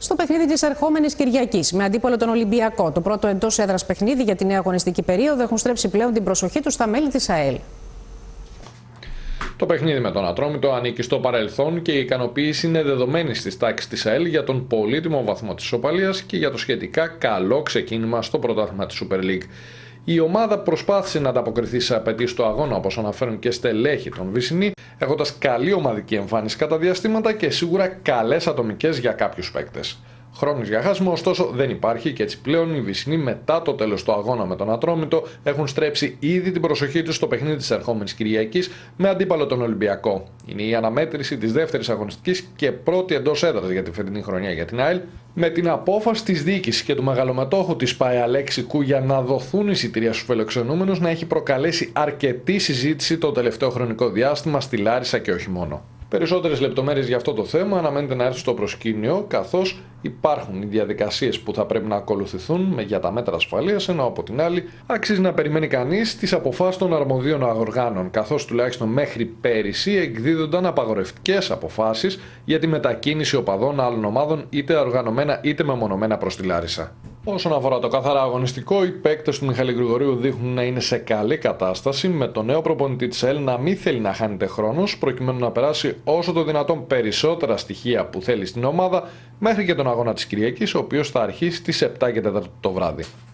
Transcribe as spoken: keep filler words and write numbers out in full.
στο παιχνίδι της ερχόμενης Κυριακής με αντίπολο τον Ολυμπιακό. Το πρώτο εντός έδρας παιχνίδι για τη νέα αγωνιστική περίοδο έχουν στρέψει πλέον την προσοχή τους στα μέλη της ΑΕΛ. Το παιχνίδι με τον Ατρόμητο ανήκει στο παρελθόν και η ικανοποίηση είναι δεδομένη στις τάξεις της ΑΕΛ για τον πολύτιμο βαθμό της ισοπαλίας και για το σχετικά καλό ξεκίνημα στο πρωτάθλημα της Super League. Η ομάδα προσπάθησε να ανταποκριθεί σε απαιτήσεις του αγώνα, όπως αναφέρουν και στελέχη των Βυσσινή, έχοντας καλή ομαδική εμφάνιση κατά διαστήματα και σίγουρα καλές ατομικές για κάποιους παίκτες. Χρόνος για χάσιμο, ωστόσο, δεν υπάρχει και έτσι πλέον οι Βυσσινοί μετά το τέλος του αγώνα με τον Ατρόμητο έχουν στρέψει ήδη την προσοχή τους στο παιχνίδι της ερχόμενης Κυριακής με αντίπαλο τον Ολυμπιακό. Είναι η αναμέτρηση της δεύτερης αγωνιστικής και πρώτη εντός έδρας για τη φετινή χρονιά για την ΑΕΛ, με την απόφαση της διοίκησης και του μεγαλομετόχου της ΠΑΕ Αλέξη Κου για να δοθούν εισιτήρια στους φιλοξενούμενους να έχει προκαλέσει αρκετή συζήτηση το τελευταίο χρονικό διάστημα στη Λάρισα και όχι μόνο. Περισσότερες λεπτομέρειες για αυτό το θέμα αναμένεται να έρθουν στο προσκήνιο, καθώς υπάρχουν οι διαδικασίες που θα πρέπει να ακολουθηθούν για τα μέτρα ασφαλείας, ενώ από την άλλη αξίζει να περιμένει κανείς τις αποφάσεις των αρμοδίων οργάνων, καθώς τουλάχιστον μέχρι πέρυσι εκδίδονταν απαγορευτικές αποφάσεις για τη μετακίνηση οπαδών άλλων ομάδων, είτε οργανωμένα είτε μεμονωμένα προς τη Λάρισα. Όσον αφορά το καθαρά αγωνιστικό, οι παίκτες του Μιχάλη Γρηγορίου δείχνουν να είναι σε καλή κατάσταση, με τον νέο προπονητή της ΑΕΛ να μην θέλει να χάνεται χρόνος, προκειμένου να περάσει όσο το δυνατόν περισσότερα στοιχεία που θέλει στην ομάδα μέχρι και τον αγώνα της Κυριακής, ο οποίος θα αρχίσει στις επτά και τέσσερα το βράδυ.